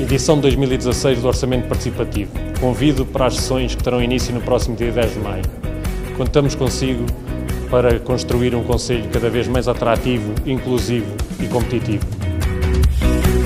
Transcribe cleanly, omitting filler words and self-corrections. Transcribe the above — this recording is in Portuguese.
edição de 2016 do Orçamento Participativo. Convido para as sessões que terão início no próximo dia 10 de maio. Contamos consigo para construir um concelho cada vez mais atrativo, inclusivo e competitivo.